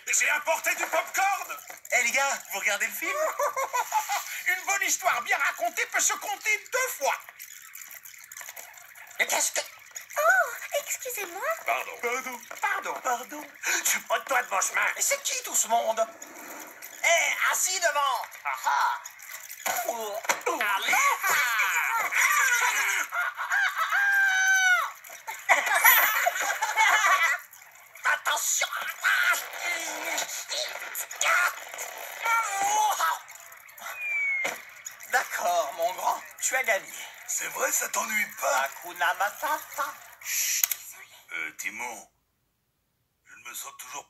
J'ai apporté du popcorn. Eh les gars, vous regardez le film? Une bonne histoire bien racontée peut se compter 2 fois. Mais qu'est-ce que... Oh, excusez-moi. Pardon. Tu prends toi de mon chemin. Mais c'est qui tout ce monde? Eh, assis devant. Allez. Attention. D'accord, mon grand, tu as gagné. C'est vrai, ça t'ennuie pas? Hakuna Matata. Timon, je ne me sens toujours